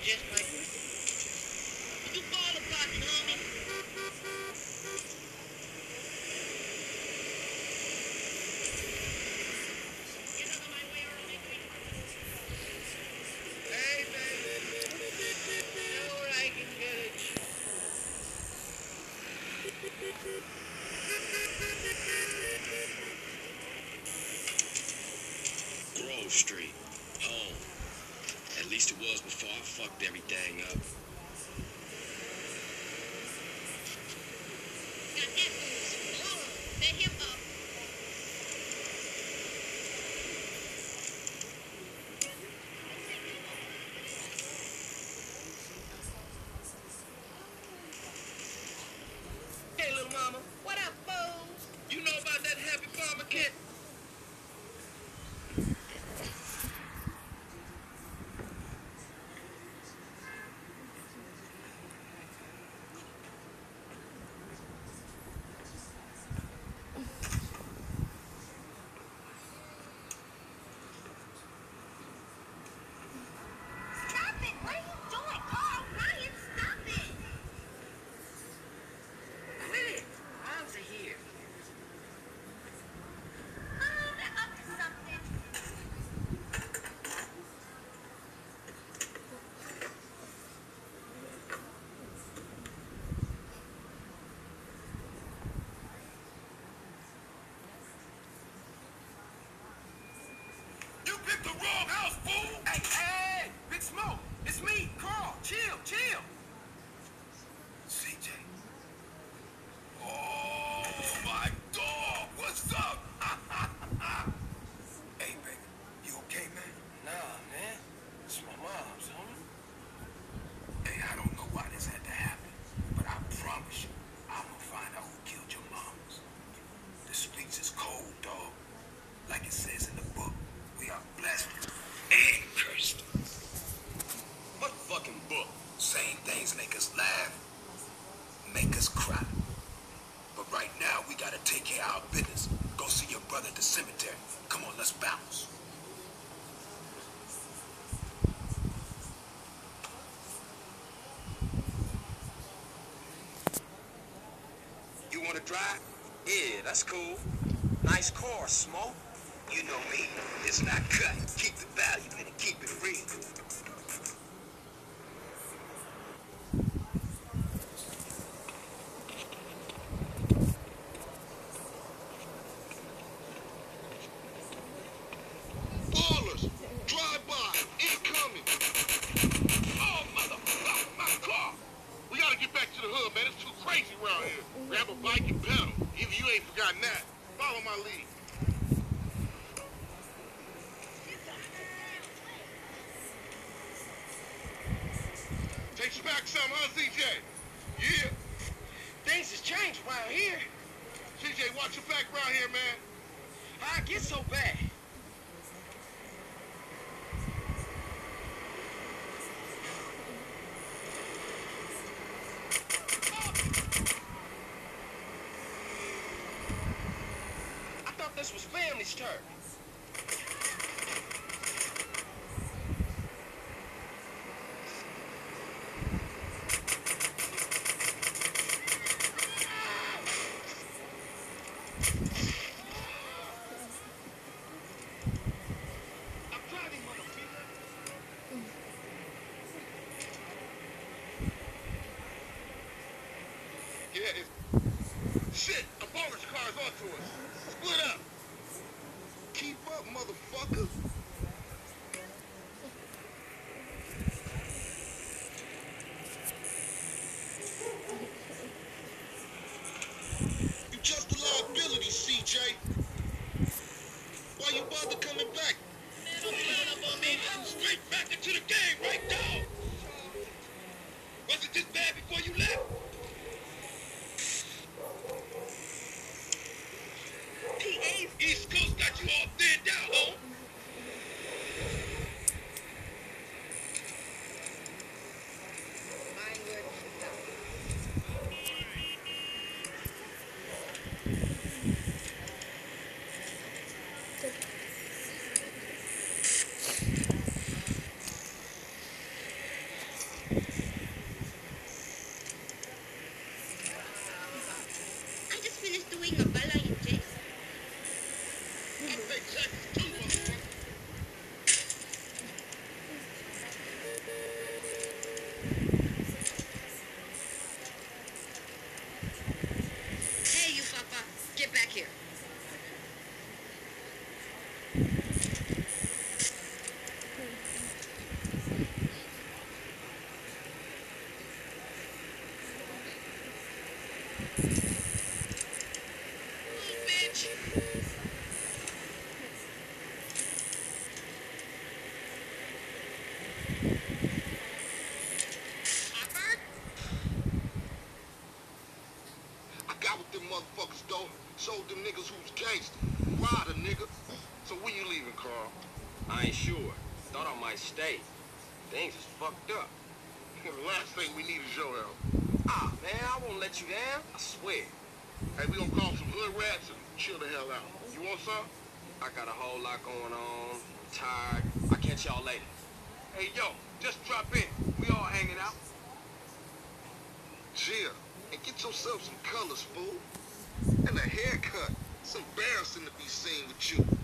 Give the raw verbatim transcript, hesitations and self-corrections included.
just like me. You fall apart, homie. Hey, baby. Know I can get it. Grove Street. Home. At least it was before I fucked everything up. Got that booze. Oh, that hip hop. Hey, little mama. What up, foes? You know about that happy farmer kid? Stop it! What are you doing? Carl, Ryan, stop it! Quit it. Moms are here. Oh, they're up to something. You picked the wrong house, fool! Hey, hey, hey, Big Smoke, it's me, Carl. Chill, chill. C J. Oh, my dog, what's up? Hey, baby, you okay, man? Nah, man. It's my mom's, homie. Hey, I don't know why this had to happen, but I promise you, I'm gonna find out who killed your moms. The streets is cold, dog. Like it says in the book, we are blessed and cursed. What fucking book? Same things make us laugh, make us cry. But right now, we gotta take care of our business. Go see your brother at the cemetery. Come on, let's bounce. You wanna drive? Yeah, that's cool. Nice car, Smoke. You know me, it's not cut. Keep the value in it, keep it real. Ballers, drive by, incoming. Oh, motherfucker, my car. We gotta get back to the hood, man. It's too crazy around here. Grab a bike and pedal. Even you ain't forgotten that. Follow my lead. Takes you back some, huh, C J? Yeah. Things has changed around here. C J, watch your back around here, man. How'd it get so bad? I thought this was family's turn. I'm driving, motherfucker. Yeah, it's... Shit, a baller's car's onto us. Split up. Keep up, motherfucker. You just a liability, C J. Why you bother coming back? Man, don't clown up on me. Straight back into the game, right, dog? Was it this bad before you left? P A East Coast got you all thinned out, huh? Mine would. Bitch. Hopper? I got with them motherfuckers, though. Showed them niggas who's gangster. Rider, nigga. So when you leaving, Carl? I ain't sure. Thought I might stay. Things is fucked up. The last thing we need is your help. Ah, man, I won't let you down. I swear. Hey, we gonna call some hood rats and chill the hell out. You want some? I got a whole lot going on. I'm tired. I'll catch y'all later. Hey, yo, just drop in. We all hanging out. Chill. And get yourself some colors, fool. And a haircut. It's embarrassing to be seen with you.